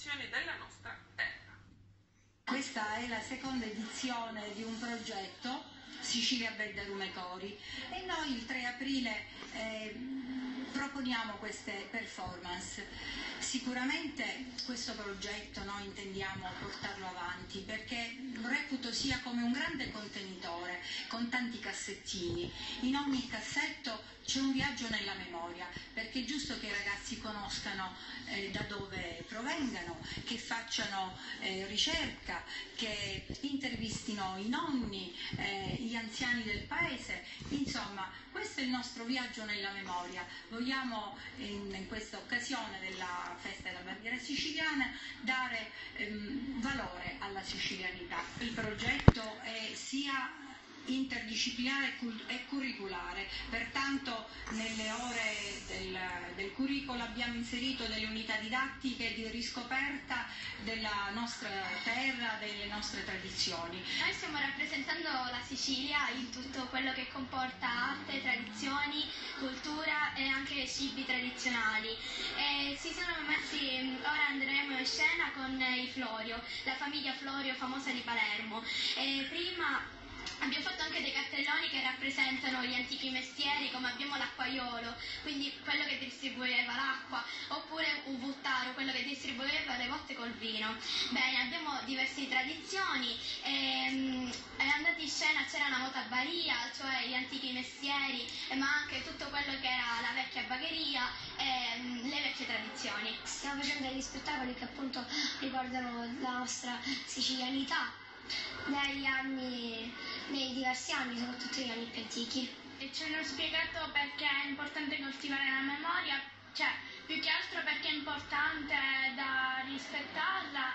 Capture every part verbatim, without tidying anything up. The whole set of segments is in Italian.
tradizioni della nostra terra. Questa è la seconda edizione di un progetto, Sicilia Bella Rumecori, e noi il tre aprile eh, proponiamo queste performance. Sicuramente questo progetto noi intendiamo portarlo avanti perché lo reputo sia come un grande contenitore con tanti cassettini. In ogni cassetto c'è un viaggio nella memoria, perché è giusto che i ragazzi conoscano eh, da dove provengano, che facciano eh, ricerca, che intervistino i nonni, eh, gli anziani del paese. Insomma, questo è il nostro viaggio nella memoria. Vogliamo in, in questa occasione della festa della bandiera siciliana dare ehm, valore alla sicilianità. Il progetto è sia interdisciplinare e curriculare, pertanto nelle ore del, del curricolo abbiamo inserito delle unità didattiche di riscoperta della nostra terra, delle nostre tradizioni. Noi stiamo rappresentando la Sicilia in tutto quello che comporta arte, tradizioni, cultura e anche cibi tradizionali. E si sono messi, ora andremo in scena con i Florio, la famiglia Florio famosa di Palermo. E prima abbiamo fatto anche dei cartelloni che rappresentano gli antichi mestieri, come abbiamo l'acquaiolo, quindi quello che distribueva l'acqua, oppure un buttaro, quello che distribueva le botte col vino. Bene, abbiamo diverse tradizioni e, e andati in scena c'era una motabaria, cioè gli antichi mestieri, ma anche tutto quello che era la vecchia bagheria e le vecchie tradizioni. Stiamo facendo degli spettacoli che appunto ricordano la nostra sicilianità negli anni, nei diversi anni, soprattutto negli anni più antichi. E ci hanno spiegato perché è importante coltivare la memoria, cioè più che altro perché è importante da rispettarla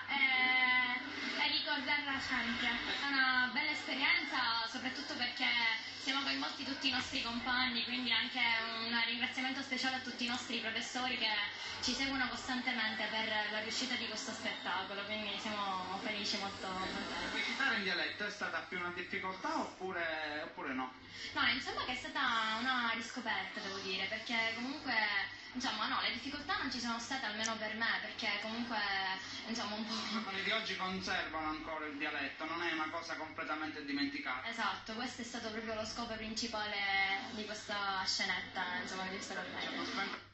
e, e ricordarla sempre. È una bella esperienza, soprattutto perché siamo coinvolti tutti i nostri compagni, quindi anche un ringraziamento speciale a tutti i nostri professori che ci seguono costantemente per la riuscita di questo spettacolo, quindi siamo felici, molto contenti. Recitare in dialetto è stata più una difficoltà oppure, oppure no? No, insomma che è stata una riscoperta, devo dire, perché comunque, insomma, no, le difficoltà non ci sono state, almeno per me, perché comunque, insomma, un po'... Quelli di oggi conservano ancora il dialetto, non è una cosa completamente dimenticata. Esatto, questo è stato proprio lo scopo principale di questa scenetta, insomma, di questo convegno.